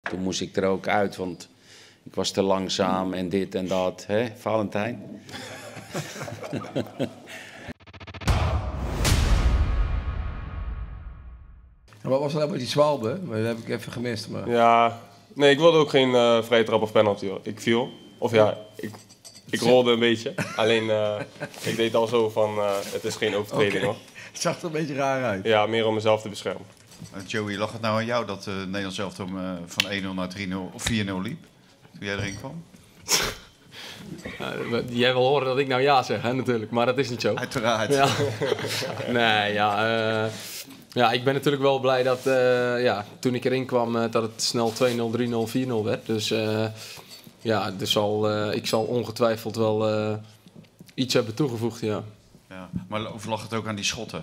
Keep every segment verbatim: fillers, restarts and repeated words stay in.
Toen moest ik er ook uit, want ik was te langzaam en dit en dat. Hè, Valentijn? Wat was er nou met die Zwalbe? Dat heb ik even gemist. Maar... Ja, nee, ik wilde ook geen uh, vrije trap of penalty. Hoor. Ik viel. Of ja, ik, ik rolde een beetje. Alleen, uh, ik deed al zo van, uh, het is geen overtreding okay. hoor. Het zag er een beetje raar uit. Ja, meer om mezelf te beschermen. Uh, Joey, lag het nou aan jou dat uh, Nederland zelf om, uh, van één nul naar drie nul of vier nul liep? Toen jij erin kwam? Uh, jij wil horen dat ik nou ja zeg, hè, natuurlijk. Maar dat is niet zo. Uiteraard. Ja. Nee, ja... Uh, Ja, ik ben natuurlijk wel blij dat uh, ja, toen ik erin kwam uh, dat het snel twee nul, drie nul, vier nul werd. Dus uh, ja, dus zal, uh, ik zal ongetwijfeld wel uh, iets hebben toegevoegd, ja. Ja. Maar of lag het ook aan die schotten?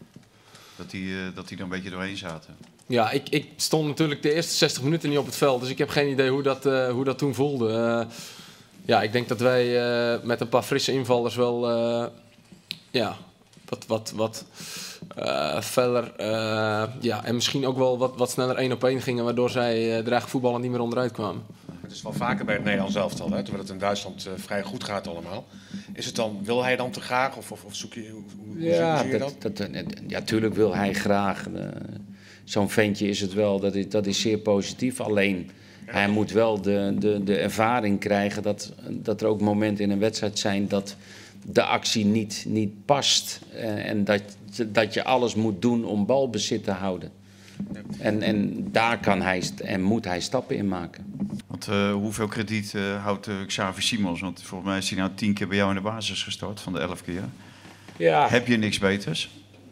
Dat die, uh, dat die er een beetje doorheen zaten? Ja, ik, ik stond natuurlijk de eerste zestig minuten niet op het veld. Dus ik heb geen idee hoe dat, uh, hoe dat toen voelde. Uh, ja, ik denk dat wij uh, met een paar frisse invallers wel... Uh, ja, wat... wat, wat Uh, feller, uh, ja, en misschien ook wel wat, wat sneller één op één gingen, waardoor zij uh, er eigenlijk voetballen niet meer onderuit kwamen. Het is wel vaker bij het Nederlands elftal, hè, terwijl het in Duitsland uh, vrij goed gaat allemaal. Is het dan, wil hij dan te graag of, of, of zoek je, hoe, hoe ja, zie je dat? dat, dat? Ja, tuurlijk wil hij graag. Uh, Zo'n ventje is het wel, dat is, dat is zeer positief. Alleen, ja. hij moet wel de, de, de ervaring krijgen dat, dat er ook momenten in een wedstrijd zijn dat de actie niet, niet past. Uh, en dat, dat je alles moet doen om balbezit te houden. Ja. En, en daar kan hij en moet hij stappen in maken. Want uh, hoeveel krediet uh, houdt uh, Xavi Simons? Want volgens mij is hij nou tien keer bij jou in de basis gestart van de elf keer. Ja. Heb je niks beters?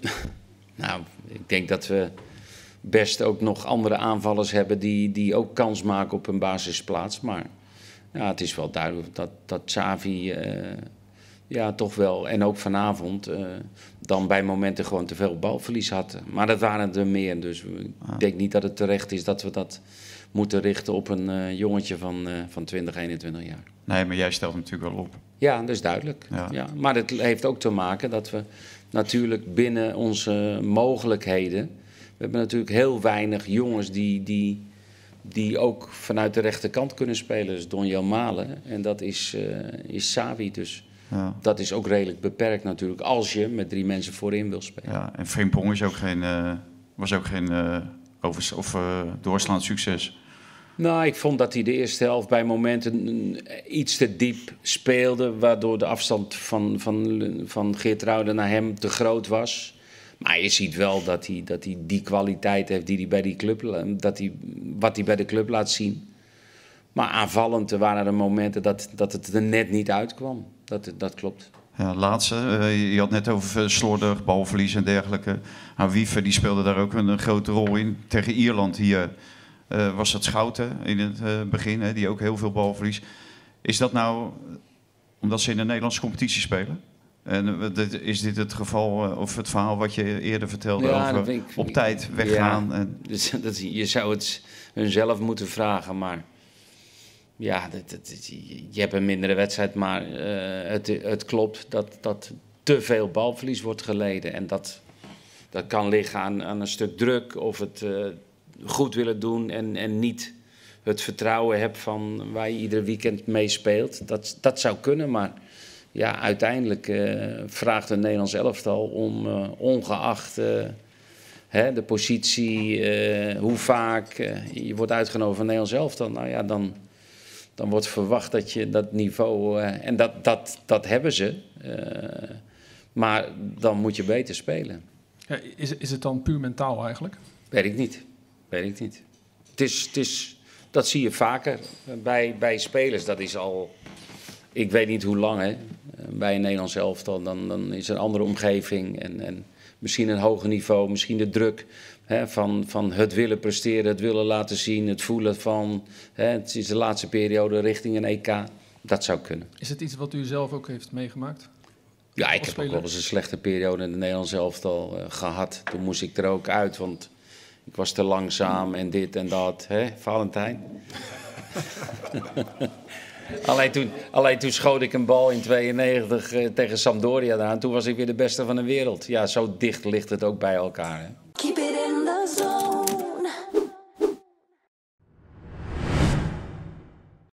Nou, ik denk dat we best ook nog andere aanvallers hebben die, die ook kans maken op een basisplaats. Maar ja, het is wel duidelijk dat, dat Xavi... Uh, Ja, toch wel. En ook vanavond uh, dan bij momenten gewoon te veel balverlies had. Maar dat waren er meer. Dus ik ah. denk niet dat het terecht is dat we dat moeten richten op een uh, jongetje van, uh, van twintig, eenentwintig jaar. Nee, maar jij stelt natuurlijk wel op. Ja, dat is duidelijk. Ja. Ja. Maar het heeft ook te maken dat we natuurlijk binnen onze mogelijkheden... We hebben natuurlijk heel weinig jongens die, die, die ook vanuit de rechterkant kunnen spelen. Dus Donjel Malen. En dat is, uh, is Xavi dus... Ja. Dat is ook redelijk beperkt natuurlijk, als je met drie mensen voorin wil spelen. Ja, en Frimpong is ook geen, uh, was ook geen uh, over, of, uh, doorslaand succes. Nou, ik vond dat hij de eerste helft bij momenten iets te diep speelde, waardoor de afstand van, van, van Geertruiden naar hem te groot was. Maar je ziet wel dat hij, dat hij die kwaliteit heeft die hij bij die club, dat hij, wat hij bij de club laat zien. Maar aanvallend waren er momenten dat, dat het er net niet uitkwam. Dat, dat klopt. Ja, laatste, uh, je had net over slordig, balverlies en dergelijke. Wiever die speelde daar ook een, een grote rol in. Tegen Ierland hier uh, was dat Schouten in het uh, begin, hè, die ook heel veel balverlies. Is dat nou omdat ze in de Nederlandse competitie spelen? En uh, is dit het geval uh, of het verhaal wat je eerder vertelde ja, over ik, op tijd weggaan? Ja, en... dus, dat, je zou het hunzelf moeten vragen, maar... Ja, dat, dat, je hebt een mindere wedstrijd, maar uh, het, het klopt dat, dat te veel balverlies wordt geleden. En dat, dat kan liggen aan, aan een stuk druk of het uh, goed willen doen en, en niet het vertrouwen hebt van waar je ieder weekend mee speelt. Dat, dat zou kunnen, maar ja, uiteindelijk uh, vraagt een Nederlands elftal om uh, ongeacht uh, hè, de positie, uh, hoe vaak uh, je wordt uitgenodigd van Nederlands elftal. Nou ja, dan... Dan wordt verwacht dat je dat niveau... Uh, en dat, dat, dat hebben ze. Uh, maar dan moet je beter spelen. Ja, is, is het dan puur mentaal eigenlijk? Weet ik niet. Weet ik niet. Het is, het is, dat zie je vaker bij, bij spelers. Dat is al... Ik weet niet hoe lang, hè. Bij een Nederlands elftal. Dan, dan is er een andere omgeving. En, en misschien een hoger niveau. Misschien de druk... He, van, van het willen presteren, het willen laten zien, het voelen van... He, het is de laatste periode richting een E K. Dat zou kunnen. Is het iets wat u zelf ook heeft meegemaakt? Ja, ik heb speler? ook wel eens een slechte periode in het Nederlands elftal uh, gehad. Toen moest ik er ook uit, want ik was te langzaam en dit en dat. Hè, Valentijn? Alleen toen, alleen toen schoot ik een bal in tweeënnegentig uh, tegen Sampdoria aan. Toen was ik weer de beste van de wereld. Ja, zo dicht ligt het ook bij elkaar, hè.